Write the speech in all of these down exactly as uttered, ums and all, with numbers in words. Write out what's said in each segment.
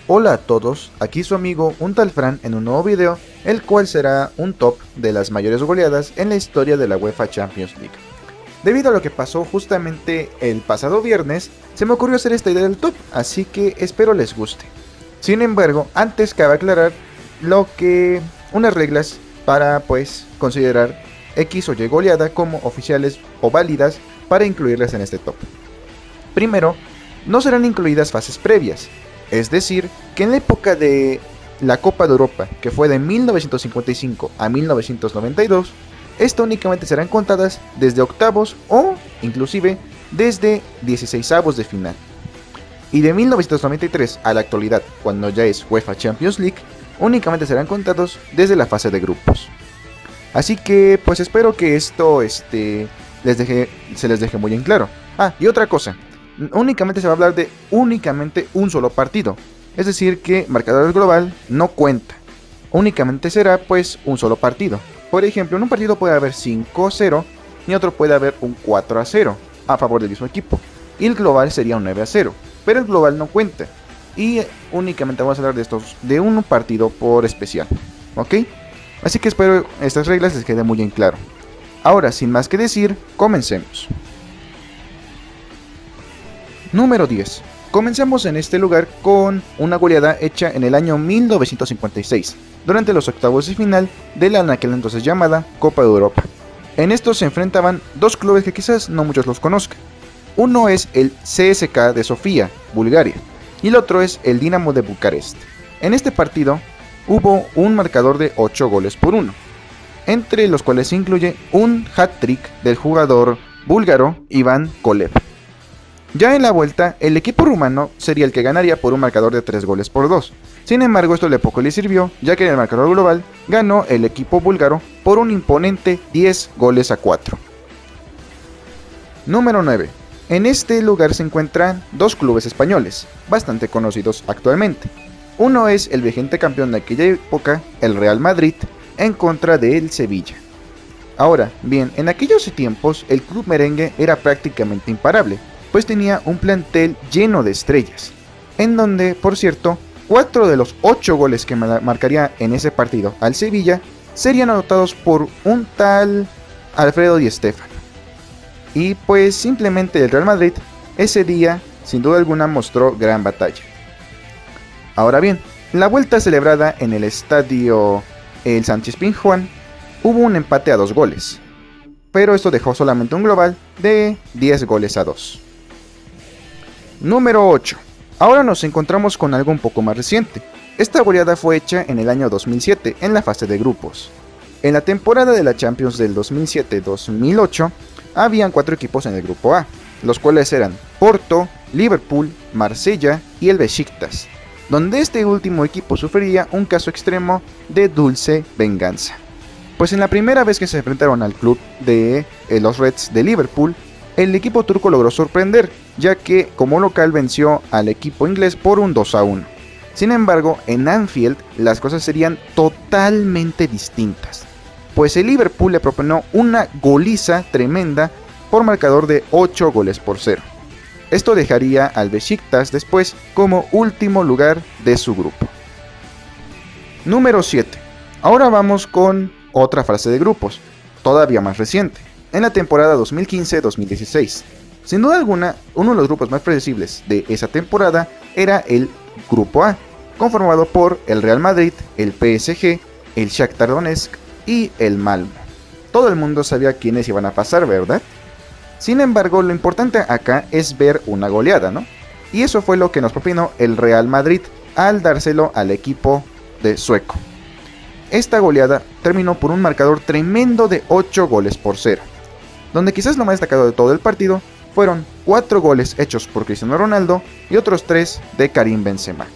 Hola a todos, aquí su amigo un tal Fran en un nuevo video, el cual será un top de las mayores goleadas en la historia de la UEFA Champions League. Debido a lo que pasó justamente el pasado viernes, se me ocurrió hacer esta idea del top, así que espero les guste. Sin embargo, antes cabe aclarar lo que unas reglas para pues considerar X o Y goleada como oficiales o válidas para incluirlas en este top. Primero, no serán incluidas fases previas. Es decir, que en la época de la Copa de Europa, que fue de mil novecientos cincuenta y cinco a mil novecientos noventa y dos, estas únicamente serán contadas desde octavos o inclusive desde dieciseisavos de final. Y de mil novecientos noventa y tres a la actualidad, cuando ya es UEFA Champions League, únicamente serán contados desde la fase de grupos. Así que pues espero que esto este, les deje, se les deje muy en claro. Ah, y otra cosa. Únicamente se va a hablar de únicamente un solo partido, es decir que marcador global no cuenta, únicamente será pues un solo partido. Por ejemplo, en un partido puede haber cinco a cero y otro puede haber un cuatro a cero a favor del mismo equipo, y el global sería un nueve a cero, pero el global no cuenta y únicamente vamos a hablar de estos de un partido por especial, ¿ok? Así que espero estas reglas les quede muy en claro. Ahora, sin más que decir, comencemos. Número diez. Comenzamos en este lugar con una goleada hecha en el año mil novecientos cincuenta y seis, durante los octavos de final de la en aquel entonces llamada Copa de Europa. En estos se enfrentaban dos clubes que quizás no muchos los conozcan. Uno es el C S K de Sofía, Bulgaria, y el otro es el Dinamo de Bucarest. En este partido hubo un marcador de ocho goles por uno, entre los cuales se incluye un hat-trick del jugador búlgaro Ivan Kolev. Ya en la vuelta, el equipo rumano sería el que ganaría por un marcador de tres goles por dos. Sin embargo, esto de poco le sirvió, ya que en el marcador global ganó el equipo búlgaro por un imponente diez goles a cuatro. Número nueve. En este lugar se encuentran dos clubes españoles, bastante conocidos actualmente. Uno es el vigente campeón de aquella época, el Real Madrid, en contra del Sevilla. Ahora, bien, en aquellos tiempos el club merengue era prácticamente imparable, pues tenía un plantel lleno de estrellas, en donde, por cierto, cuatro de los ocho goles que marcaría en ese partido al Sevilla serían anotados por un tal Alfredo Di Stéfano. Y pues simplemente el Real Madrid ese día sin duda alguna mostró gran batalla. Ahora bien, la vuelta celebrada en el estadio el Sánchez Pizjuán hubo un empate a dos goles, pero esto dejó solamente un global de diez goles a dos. Número ocho. Ahora nos encontramos con algo un poco más reciente. Esta goleada fue hecha en el año dos mil siete en la fase de grupos. En la temporada de la Champions del dos mil siete dos mil ocho habían cuatro equipos en el grupo A, los cuales eran Porto, Liverpool, Marsella y el Besiktas, donde este último equipo sufriría un caso extremo de dulce venganza. Pues en la primera vez que se enfrentaron al club de eh, los Reds de Liverpool, el equipo turco logró sorprender, ya que como local venció al equipo inglés por un dos a uno. Sin embargo, en Anfield las cosas serían totalmente distintas, pues el Liverpool le propinó una goliza tremenda por marcador de ocho goles por cero. Esto dejaría al Besiktas después como último lugar de su grupo. Número siete. Ahora vamos con otra fase de grupos, todavía más reciente, en la temporada dos mil quince dos mil dieciséis. Sin duda alguna, uno de los grupos más predecibles de esa temporada era el Grupo A, conformado por el Real Madrid, el P S G, el Shakhtar Donetsk y el Malmö. Todo el mundo sabía quiénes iban a pasar, ¿verdad? Sin embargo, lo importante acá es ver una goleada, ¿no? Y eso fue lo que nos propinó el Real Madrid al dárselo al equipo de sueco. Esta goleada terminó por un marcador tremendo de ocho goles por cero, donde quizás lo más destacado de todo el partido fueron cuatro goles hechos por Cristiano Ronaldo y otros tres de Karim Benzema.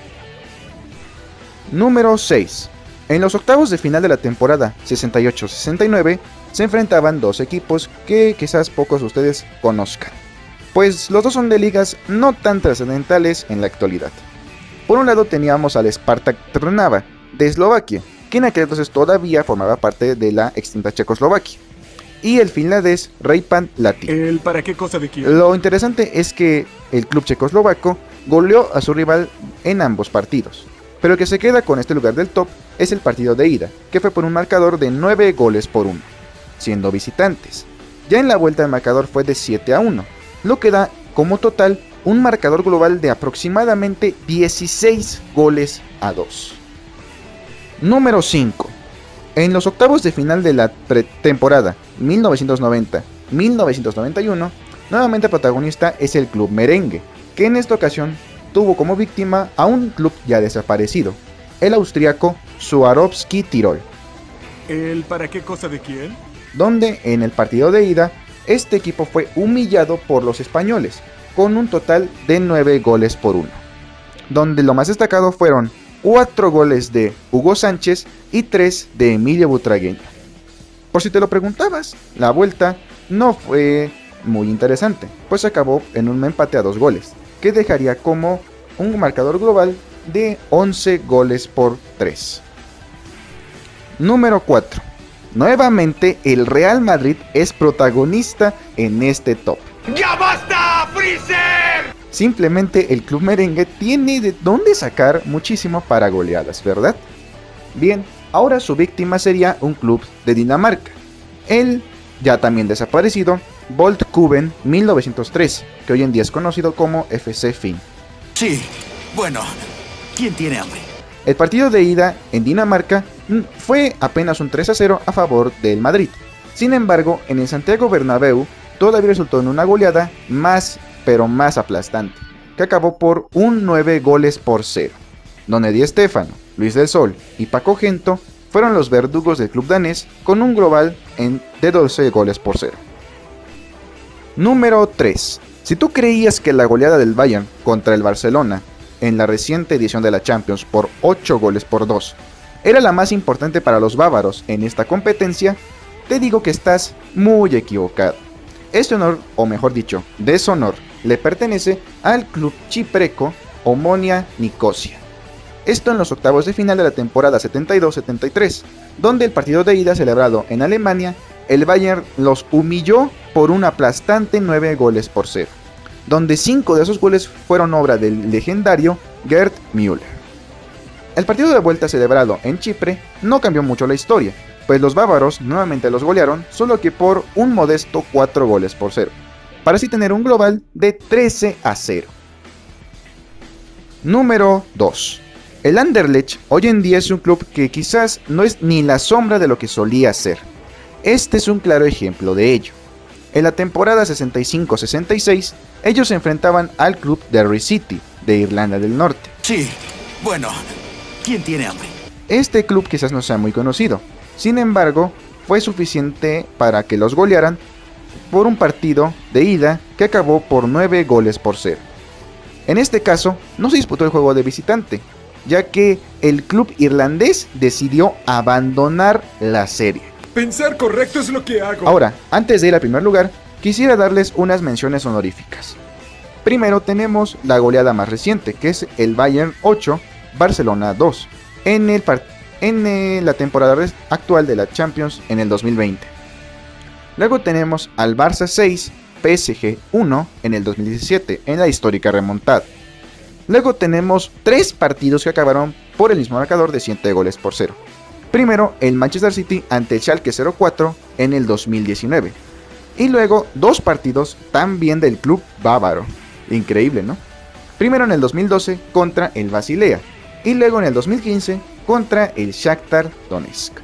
Número seis. En los octavos de final de la temporada sesenta y ocho sesenta y nueve se enfrentaban dos equipos que quizás pocos de ustedes conozcan, pues los dos son de ligas no tan trascendentales en la actualidad. Por un lado teníamos al Spartak Trnava de Eslovaquia, que en aquel entonces todavía formaba parte de la extinta Checoslovaquia, y el finlandés Reipan Lahti. ¿El para qué cosa de quién? Lo interesante es que el club checoslovaco goleó a su rival en ambos partidos, pero el que se queda con este lugar del top es el partido de ida, que fue por un marcador de nueve goles por uno, siendo visitantes. Ya en la vuelta el marcador fue de siete a uno, lo que da como total un marcador global de aproximadamente dieciséis goles a dos. Número cinco. En los octavos de final de la pretemporada mil novecientos noventa mil novecientos noventa y uno, nuevamente protagonista es el Club Merengue, que en esta ocasión tuvo como víctima a un club ya desaparecido, el austriaco Swarovski Tirol. ¿El para qué cosa de quién? Donde en el partido de ida, este equipo fue humillado por los españoles, con un total de nueve goles por uno, donde lo más destacado fueron cuatro goles de Hugo Sánchez y tres de Emilio Butragueño. Por si te lo preguntabas, la vuelta no fue muy interesante, pues acabó en un empate a dos goles, que dejaría como un marcador global de once goles por tres. Número cuatro. Nuevamente el Real Madrid es protagonista en este top. ¡Ya basta, Freezer! Simplemente el club merengue tiene de dónde sacar muchísimo para goleadas, ¿verdad? Bien, ahora su víctima sería un club de Dinamarca, el ya también desaparecido Boldklubben mil novecientos tres, que hoy en día es conocido como F C Fin. Sí, bueno, ¿quién tiene hambre? El partido de ida en Dinamarca fue apenas un tres a cero a favor del Madrid. Sin embargo, en el Santiago Bernabéu todavía resultó en una goleada más, pero más aplastante, que acabó por un nueve goles por cero, donde Di Stéfano, Luis del Sol y Paco Gento fueron los verdugos del club danés con un global en, de doce goles por cero. Número tres. Si tú creías que la goleada del Bayern contra el Barcelona en la reciente edición de la Champions por ocho goles por dos era la más importante para los bávaros en esta competencia, te digo que estás muy equivocado. Este honor, o mejor dicho, deshonor, le pertenece al club chipreco Omonia Nicosia. Esto en los octavos de final de la temporada setenta y dos setenta y tres, donde el partido de ida celebrado en Alemania, el Bayern los humilló por un aplastante nueve goles por cero, donde cinco de esos goles fueron obra del legendario Gerd Müller. El partido de vuelta celebrado en Chipre no cambió mucho la historia, pues los bávaros nuevamente los golearon, solo que por un modesto cuatro goles por cero, para así tener un global de trece a cero. Número dos. El Anderlecht hoy en día es un club que quizás no es ni la sombra de lo que solía ser. Este es un claro ejemplo de ello. En la temporada sesenta y cinco sesenta y seis, ellos se enfrentaban al club Derry City, de Irlanda del Norte. Sí, bueno, ¿quién tiene hambre? Este club quizás no sea muy conocido, sin embargo, fue suficiente para que los golearan por un partido de ida que acabó por nueve goles por cero. En este caso, no se disputó el juego de visitante, ya que el club irlandés decidió abandonar la serie. Pensar correcto es lo que hago. Ahora, antes de ir al primer lugar, quisiera darles unas menciones honoríficas. Primero tenemos la goleada más reciente, que es el Bayern ocho, Barcelona dos, en, el en el, la temporada actual de la Champions en el dos mil veinte. Luego tenemos al Barça seis, P S G uno en el dos mil diecisiete, en la histórica remontada. Luego tenemos tres partidos que acabaron por el mismo marcador de siete goles por cero. Primero, el Manchester City ante el Schalke cero cuatro en el dos mil diecinueve. Y luego, dos partidos también del club bávaro. Increíble, ¿no? Primero en el dos mil doce contra el Basilea. Y luego en el dos mil quince contra el Shakhtar Donetsk.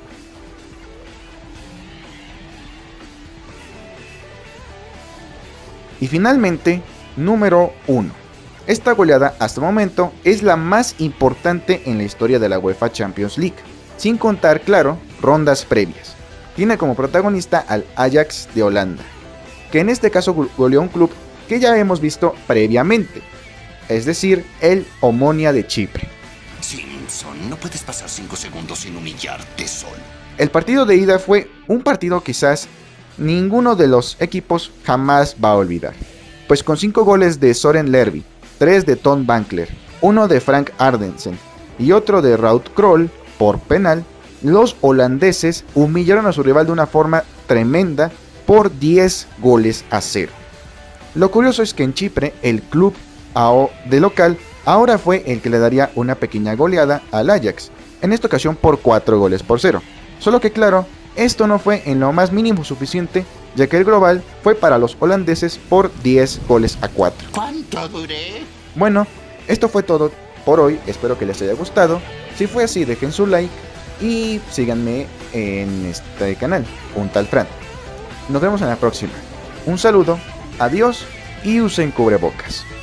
Y finalmente, número uno. Esta goleada hasta el momento es la más importante en la historia de la UEFA Champions League, sin contar, claro, rondas previas. Tiene como protagonista al Ajax de Holanda, que en este caso goleó un club que ya hemos visto previamente, es decir, el Omonia de Chipre. Simpson, no puedes pasar cinco segundos sin humillarte solo. El partido de ida fue un partido quizás ninguno de los equipos jamás va a olvidar, pues con cinco goles de Soren Lerby, tres de Tom Bankler, uno de Frank Ardensen y otro de Ruud Krol por penal, los holandeses humillaron a su rival de una forma tremenda por diez goles a cero. Lo curioso es que en Chipre el club A O de local ahora fue el que le daría una pequeña goleada al Ajax, en esta ocasión por cuatro goles por cero. Solo que claro, esto no fue en lo más mínimo suficiente, ya que el global fue para los holandeses por diez goles a cuatro. ¿Cuánto duré? Bueno, esto fue todo por hoy, espero que les haya gustado. Si fue así, dejen su like y síganme en este canal, Un Tal Fran. Nos vemos en la próxima. Un saludo, adiós y usen cubrebocas.